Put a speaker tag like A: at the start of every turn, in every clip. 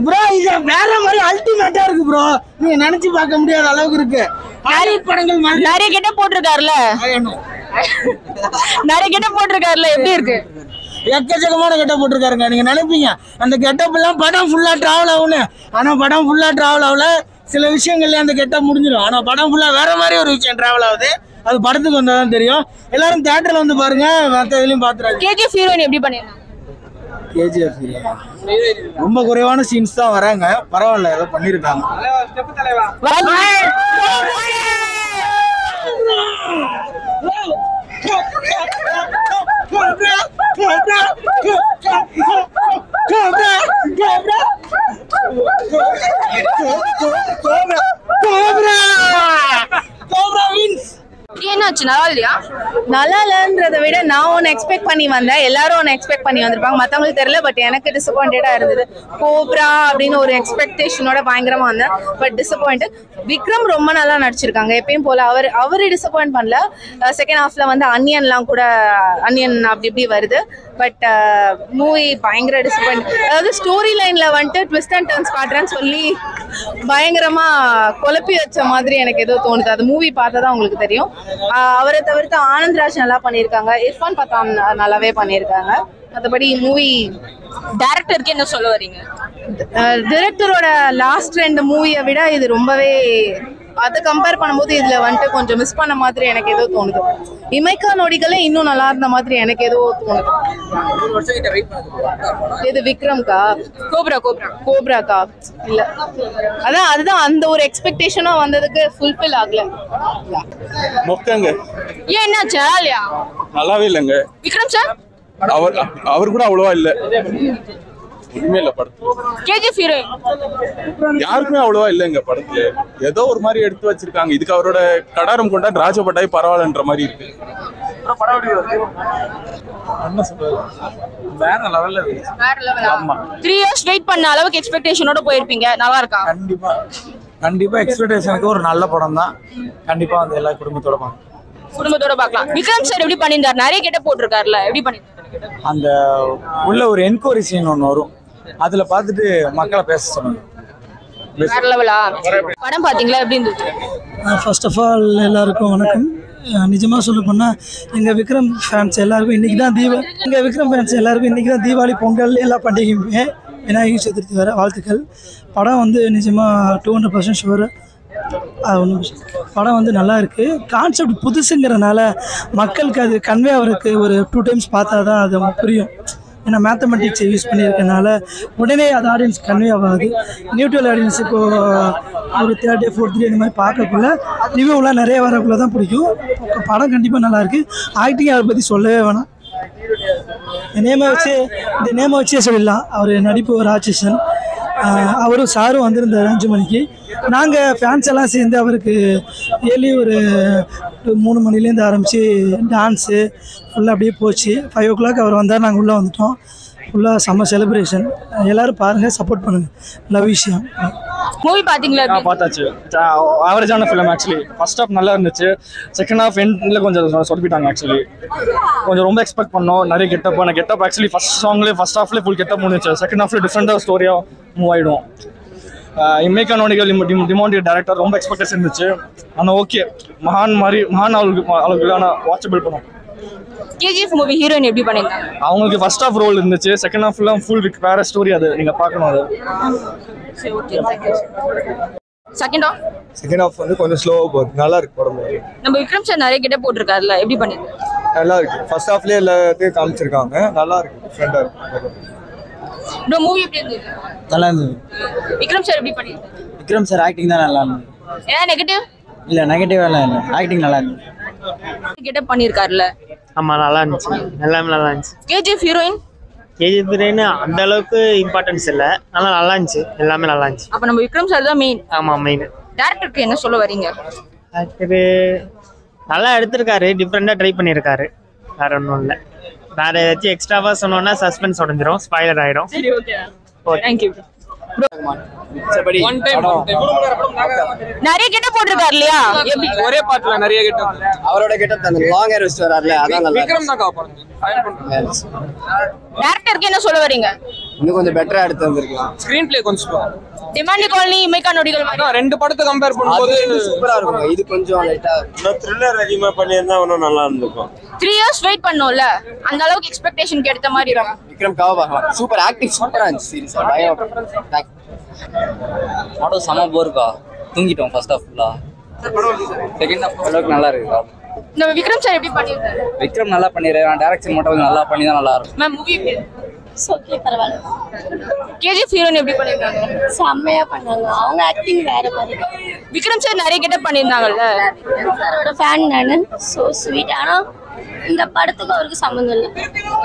A: Bro இது வேற மாதிரி அல்டிமேட்டா இருக்கு ப்ரோ. நீங்க நினைச்சு பார்க்க முடியாத அளவுக்கு இருக்கு. ஹாலிவுட் படங்கள் மாதிரி
B: நிறைய கெட்ட போட்டிருக்காருல, நிறைய கெட்ட போட்டிருக்காருல, எப்படி இருக்கு?
A: எக்கச்சக்கமான கெட்ட போட்டிருக்காருங்க. நீங்க நினைப்பீங்க அந்த கெட்டப் எல்லாம் படம் ஃபுல்லா டிராவல் ஆகும்னு. ஆனா படம் ஃபுல்லா டிராவல் ஆகல. சில விஷயங்கள்ல அந்த கெட்டப் முடிஞ்சிடும். ஆனா படம் ஃபுல்லா வேற மாதிரி ஒரு விஷயம் டிராவல் ஆகுது. அது படத்துக்கு வந்தாதான் தெரியும். எல்லாரும் தியேட்டர்ல வந்து பாருங்க, மற்ற இதுலயும் பாத்துறாங்க.
B: கேஜிஎஃப் ஹீரோயின் எப்படி பண்ணிருக்காங்க?
A: கேஜிஎஃப் ரொம்ப குறைவான சீன்ஸ் தான் வராங்க. பரவாயில்ல, ஏதோ பண்ணிருக்காங்க.
B: என்னாச்சு? நல்லா இல்லையா?
C: நல்லா இல்லைன்றதை விட நான் ஒன்று எக்ஸ்பெக்ட் பண்ணி வந்தேன். எல்லாரும் ஒன்று எக்ஸ்பெக்ட் பண்ணி வந்திருப்பாங்க, மற்றவங்களுக்கு தெரியல. பட் எனக்கு டிசப்பாயிண்டடாக இருந்தது. கோப்ரா அப்படின்னு ஒரு எக்ஸ்பெக்டேஷனோட பயங்கரமாக வந்தேன். But disappointed. விக்ரம் ரொம்ப நல்லா நடிச்சிருக்காங்க எப்பயும் போல. அவரு டிசப்பாயிண்ட் பண்ணல. செகண்ட் ஹாஃப்ல வந்து அன்னியன்லாம் கூட அன்னியன் அப்படி இப்படி வருது. பட் மூவி பயங்கர டிசப்பாயிண்ட். அதாவது ஸ்டோரி லைன்ல வந்துட்டு ட்விஸ்ட் அண்ட் டர்ன்ஸ் காட்டுறேன்னு சொல்லி பயங்கரமா குழப்பி வச்ச மாதிரி எனக்கு ஏதோ தோணுது. அது மூவி பார்த்தா தான் உங்களுக்கு தெரியும். அவரை தவிர்த்து ஆனந்த்ராஜ் நல்லா பண்ணியிருக்காங்க. இர்ஃபான் பத்தான் நல்லாவே பண்ணியிருக்காங்க. மற்றபடி மூவி
B: டைரக்டருக்கு என்ன சொல்ல வரீங்க?
C: டைரக்டரோட லாஸ்ட் 2 மூவியை விட இது ரொம்பவே, அதை கம்பேர் பண்ணும்போது இதுல வந்துட்டு கொஞ்சம் மிஸ் பண்ண மாதிரி எனக்கு ஏதோ தோணுது. இமைக்கா நொடிகளே இன்னும் நல்லா இருந்த மாதிரி எனக்கு ஏதோ தோணுது. இது விக்ரம்கா? கோப்ராக்கா இல்ல. அதுதான் அந்த ஒரு எக்ஸ்பெக்டேஷனும் வந்ததுக்கு ஃபுல்ஃபில் ஆகல.
D: மொக்கங்க.
B: ஏன் என்னாச்சு? நல்லா இல்லையா?
D: நல்லாவே இல்லைங்க.
B: விக்ரம் சார்
D: அவர் கூட அவ்வளவா இல்ல. ஒண்ணுமே இல்ல படத்துல.
B: கேஜிஎஃப் ஹீரோயின்
D: யாருக்குமே அவ்வளவா இல்லைங்க படத்துல. ஏதோ ஒரு மாதிரி எடுத்து வச்சிருக்காங்க. இதுக்கு அவரோட கடாரம் கொண்டா ராஜபட்டாய் பரவாயில்லன்ற மாதிரி இருக்கு. என்ன சொல்றது, வேற லெவல்ல இருக்கு.
B: வேற லெவல். ஆமா, 3 இயர்ஸ் வெயிட் பண்ண அளவுக்கு எக்ஸ்பெக்டேஷனோட போயிருப்பீங்க. நல்லா இருக்கா?
A: கண்டிப்பா எக்ஸ்பெக்டேஷனுக்கு ஒரு நல்ல படம் தான். கண்டிப்பா வந்து எல்லா குடும்பத்தோட
B: பார்க்கலாம். விக்ரம் சார் எப்படி பண்ணியிருந்தாரு? நிறைய கெட்ட போட்டிருக்காருல, எப்படி பண்ணியிருந்தாரு?
A: அந்த உள்ள ஒரு என்கொயரி சீன் ஒன்று வரும், அதுல பார்த்துட்டு மக்களை பேச சொன்னாங்க.
B: வேற லெவலா? படம் பாத்தீங்களா? எப்படி இருந்தது?
E: ஃபர்ஸ்ட் ஆஃப் ஆல் எல்லாருக்கும் வணக்கம். நிஜமாக சொல்ல போனால் எங்கள் விக்ரம் ஃபேன்ஸ் எல்லாருக்கும் இன்றைக்கி தான் தீபாவளி, பொங்கல் எல்லா பண்டிகையுமே, விநாயகர் சதுர்த்தி வேறு வாழ்த்துக்கள். படம் வந்து நிஜமாக 200% ஷுவர். படம் வந்து நல்லா இருக்குது. கான்செப்ட் புதுசுங்கிறனால மக்களுக்கு அது கன்வே ஆகிறதுக்கு ஒரு 2 டைம்ஸ் பார்த்தா தான் அது புரியும். ஏன்னா மேத்தமெட்டிக்ஸை யூஸ் பண்ணியிருக்கனால உடனே அது ஆடியன்ஸ் கன்வே ஆகாது. நியூட்ரல் ஆடியன்ஸ் இப்போது ஒரு 3rd day 4th day இந்த மாதிரி பார்க்கக்குள்ள ரிவ்யூலாம் நிறைய வரக்குள்ள தான் பிடிக்கும். படம் கண்டிப்பாக நல்லாயிருக்கு. ஆக்டிங் அதை பற்றி சொல்லவே வேணாம். இந்த நேமை வச்சே சொல்லிடலாம். அவர் நடிப்பு ராட்சசன். அவரும் சாரும் வந்திருந்தார் 5 மணிக்கு. நாங்கள் ஃபேன்ஸ் எல்லாம் சேர்ந்து அவருக்கு ஏர்லி ஒரு 3 மணிலேருந்து ஆரம்பித்து டான்ஸு ஃபுல்லாக அப்படியே போச்சு. 5 o'clock அவர் வந்தார், நாங்கள் உள்ளே வந்துட்டோம். ஃபுல்லாக செம்ம செலிப்ரேஷன். எல்லோரும் பாருங்கள், சப்போர்ட் பண்ணுங்கள். லவ் விஷயம்.
B: மூவி பார்த்தீங்களா?
F: பார்த்தாச்சு. ஆவரேஜான ஃபிலிம் ஆக்சுவலி. ஃபர்ஸ்ட் ஹாஃப் நல்லா இருந்துச்சு. செகண்ட் ஹாஃப் எண்டில் கொஞ்சம் சொதப்பிட்டாங்க ஆக்சுவலி. கொஞ்சம் ரொம்ப எக்ஸ்பெக்ட் பண்ணோம். நிறைய கெட்டப் ஆக்சுவலி ஃபர்ஸ்ட் ஹாஃப்லேயே ஃபுல் கெட்டப் முடிஞ்சிச்சு. செகண்ட் ஹாஃப்ல டிஃப்ரெண்டாக ஸ்டோரியாக மூவ் ஆகிடும். இமைக்கா நொடிகள் டிமாண்டியட் டேரக்டர் ரொம்ப எக்ஸ்பெக்டேஷன் இருந்துச்சு. ஆனால் ஓகே, மகான் அளவுக்கான வாட்சபிள் படம்.
B: கேஜிஎஃப் மூவி ஹீரோயின் எப்படி பண்ணிருக்காங்க?
F: அவங்களுக்கு ஃபர்ஸ்ட் ஹாஃப் ரோல் இருந்துச்சு. செகண்ட் ஹாஃப்ல ஃபுல் வேற ஸ்டோரி. அது நீங்க பார்க்கணும். அது
D: செகண்ட் ஹாஃப் வந்து கொஞ்சம் ஸ்லோவா போகுது. நல்லா இருக்கு படம்.
B: நம்ம விக்ரம் சார் நிறைய கெட்ட போட்டிருக்காருல, எப்படி பண்ணிருக்காரு?
D: நல்லா இருக்கு. ஃபர்ஸ்ட் ஹாஃப்லயே எல்லாத்தையும் காமிச்சிருக்காங்க. நல்லா இருக்கு, டிஃபரெண்டா இருக்கு.
B: ப்ரோ மூவி எப்படி இருந்தது?
A: நல்லா இருந்தது.
B: விக்ரம் சார் எப்படி பண்ணிருக்காரு?
A: விக்ரம் சார் ஆக்டிங் தான் நல்லா இருந்தது.
B: ஏன் நெகட்டிவ்?
A: இல்ல நெகட்டிவ் எல்லாம் இல்லை, ஆக்டிங் நல்லா இருந்தது.
B: கெட்ட பண்ணிருக்காருல.
G: ஆமா, நல்லா இருந்துச்சு. எல்லாமே நல்லா இருந்துச்சு.
B: கேஜிஎஃப் ஹீரோயின்
G: அந்த அளவுக்கு இம்பார்ட்டன்ஸ் இல்லை. நல்லா இருந்துச்சு. எல்லாமே நல்லா இருந்துச்சு.
B: அப்ப நம்ம விக்ரம் சார் தான் மெயின்.
G: ஆமா, மெயின்.
B: டைரக்டருக்கு என்ன சொல்ல வரீங்க?
G: நல்லா எடுத்திருக்காரு. டிஃப்ரெண்டா ட்ரை பண்ணியிருக்காரு. வேற ஒன்றும் இல்லை. வேற ஏதாச்சும் எக்ஸ்ட்ராவா சொன்னோம்னா சஸ்பென்ஸ் உடஞ்சிரும், ஸ்பாயிலர் ஆயிடும்.
B: சரி, ஓகே. Thank you. நிறைய கெட்ட போட்டிருக்காரு இல்லையா எப்படி
H: ஒரே பாட்டுல நிறைய கெட்டப்
I: அவரோட கெட்டப் அந்த லாங் ஹேர் வச்சுட்டு வராருல அதான் நல்லா
H: விக்ரம் தான் காப்பாங்க
B: டைரக்டருக்கு என்ன சொல்ல வரீங்க
I: இன்னும் கொஞ்சம் பெட்டரா எடுத்து வந்திருக்கலாம்
H: ஸ்கிரீன் பிளே கொஞ்சம்
B: டிமாண்டி காலனி இமைக்கா நொடிகள் மாதிரி
H: ரெண்டு படத்தை கம்பேர் பண்ணும்போது
I: சூப்பரா இருக்கும் இது கொஞ்சம் லைட்டா
J: இன்னும் த்ரில்லர் அதிகமா பண்ணியிருந்தா இன்னும் நல்லா இருந்திருக்கும்
B: 3 years வெயிட் பண்ணோம்ல அந்த அளவுக்கு எக்ஸ்பெக்டேஷனுக்கு ஏத்த மாதிரி இருக்கும்
I: விக்ரம் கவா சூப்பர் ஆக்டிங் சூப்பரா இருந்துச்சு சீரியஸா பயம்
K: படம் செம போருக்கா தூங்கிட்டோம் ஃபர்ஸ்ட் ஆஃப் ஃபுல்லா செகண்ட் ஆஃப் அளவுக்கு நல்லா இருக்குக்கா
B: நம்ம விக்ரம் சார் எப்படி பண்ணிருக்காரு
K: விக்ரம் நல்லா பண்ணிடுறேன் டைரக்ஷன் மட்டும் கொஞ்சம் நல்லா பண்ணி தான் நல்லா இருக்கும்
B: மேம் மூவி
C: ஓகே பரவாயில்ல
B: கேஜிஎஃப் ஹீரோயின் எப்படி பண்ணிருக்காங்க
C: செம்மையா பண்ணாங்க அவங்க ஆக்டிங் வேற மாதிரி
B: விக்ரம் சார் நிறைய கெட்டப் பண்ணிருந்தாங்கல்ல
C: சாரோட ஃபேன் நானு சோ ஸ்வீட் ஆனா இந்த படத்துக்கு அவருக்கு சம்மந்தம் இல்லை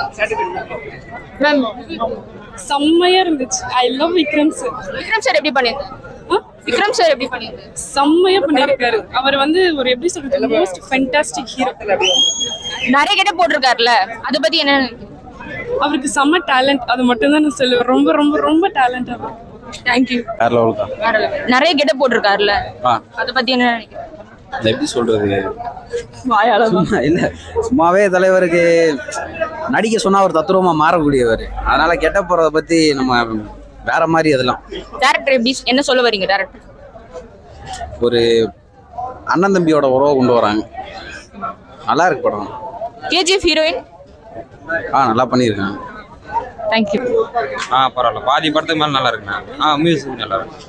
B: மேம்
L: செம்மையா இருந்துச்சு I love Vikram sir
B: Vikram sir எப்படி பண்ணிருந்தாங்க விக்ரம் சார் எப்படி பண்ணிருக்காரு
L: செம்மையா பண்ணிருக்காரு அவர் வந்து ஒரு எப்படி சொல்றது மோஸ்ட் ஃபேண்டாஸ்டிக் ஹீரோ
B: நிறைய கெட்டப் போட்டிருக்காருல அதை பத்தி என்ன
L: அவருக்கு செம்ம டேலண்ட் அது மட்டும் தான் நான் சொல்லுவேன் ரொம்ப ரொம்ப ரொம்ப டேலண்ட் அவர் தேங்க்யூ
B: நிறைய கெட்டப் போட்டிருக்காருல அதை பத்தி என்ன நினைக்கிறீங்க
K: எப்படி சொல்றது
L: வாயாளமா
K: இல்ல சும்மாவே தலைவருக்கு நடிக்க சொன்னா ஒரு தத்துவமா மாறக்கூடியவர் அதனால கெட்ட போறத பத்தி நம்ம வேற மாதிரி அதெல்லாம்
B: டைரக்டர் எப்படி என்ன சொல்ல வரீங்க டைரக்டர்
K: ஒரு அண்ணன் தம்பியோட உறவை கொண்டு வராங்க நல்லா இருக்கு படம்
B: கேஜிஎஃப் ஹீரோயின்
K: நல்லா பண்ணியிருக்காங்க
B: தேங்க்யூ
H: பரவாயில்ல பாதி படத்துக்கு மேல நல்லா இருக்குண்ணா மியூசிக் நல்லா இருக்கு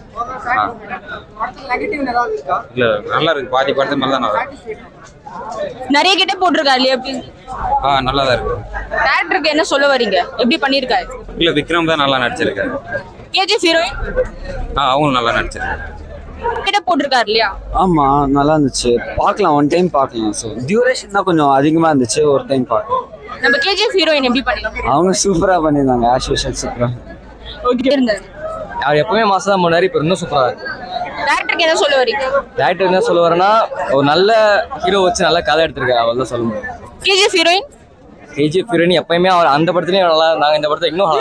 H: இல்ல நல்லா இருக்கு பாதி படத்துக்கு மேல தான் நல்லா இருக்கு
B: நிறைய கெட்டப் போட்டிருக்காரு இல்லையா எப்படி
H: நல்லா தான் இருக்கு
B: டைரக்டருக்கு என்ன சொல்ல வரீங்க எப்படி பண்ணிருக்காரு
H: இல்ல விக்ரம் தான் நல்லா நடிச்சிருக்காரு
B: கேஜிஎஃப் ஹீரோயின்
H: அவங்களும் நல்லா நடிச்சிருக்காரு
B: கெட்டப் போட்டிருக்காரு இல்லையா
K: ஆமா நல்லா இருந்துச்சு பார்க்கலாம் ஒன் டைம் பார்க்கலாம் ஸோ டியூரேஷன் தான் கொஞ்சம் அதிகமா இருந்துச்சு ஒரு டைம் பார்க்கலாம்
B: நம்ம கேஜிஎஃப் ஹீரோயின் எப்படி பண்ணிருக்காங்க
K: அவங்க சூப்பரா பண்ணியிருந்தாங்க ஆஸ் யூஷுவல் சூப்பரா
B: ஓகே இருந்தாரு
F: அவர் எப்பவுமே மாசம் தான் முன்னாடி இப்போ இன்னும் சூப்பரா இருக்கு
B: டைரக்டருக்கு என்ன சொல்ல வரீங்க
F: டேரக்டர் என்ன சொல்ல வரேன்னா ஒரு நல்ல ஹீரோ வச்சு நல்ல கதை எடுத்திருக்காரு அவள் தான் சொல்ல முடியும்
B: கேஜிஎஃப் ஹீரோயின்
F: கேஜிஎஃப் ஹீரோயின் எப்பயுமே அவர் அந்த படத்துலயும் நல்லா இருந்தாங்க இந்த படத்தை இன்னும்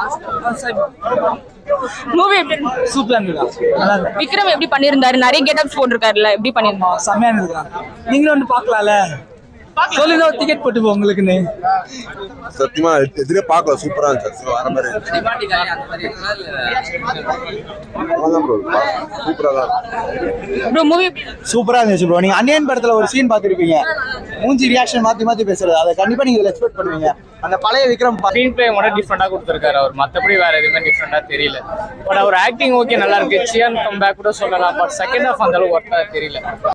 B: மூவி எப்படி
E: சூப்பரா இருந்துக்கா
B: விக்ரம் எப்படி பண்ணிருந்தாரு நிறைய கெட்டப்ஸ் போட்டிருக்காருல்ல எப்படி பண்ணிருந்தாரு
E: செம்மையா இருந்துக்கா நீங்களும் வந்து பார்க்கலாம்ல சொல்லுங்க ஒரு டிக்கெட் போட்டு போ உங்களுக்குன்னு
J: சத்தியமா எதிரே பார்க்கல சூப்பரா இருந்துச்சு வர மாதிரி சூப்பரா தான்
B: ப்ரோ மூவி
I: சூப்பரா இருந்துச்சு ப்ரோ நீங்க அன்னியன் படத்துல ஒரு சீன் பாத்துருப்பீங்க மூஞ்சி ரியாக்ஷன் மாத்தி மாத்தி பேசுறது அதை கண்டிப்பா நீங்க எக்ஸ்பெக்ட் பண்ணுவீங்க அந்த பழைய விக்ரம்
F: ஸ்க்ரீன் பிளே மட்டும் டிஃப்ரெண்டா கொடுத்துருக்காரு அவர் மற்றபடி வேற எதுவுமே டிஃப்ரெண்டா தெரியல பட் அவர் ஆக்டிங் ஓகே நல்லா இருக்கு சியான் கம் பேக் கூட சொல்லலாம் பட் செகண்ட் ஹாஃப் அந்த அளவுக்கு ஒர்த்தா தெரியல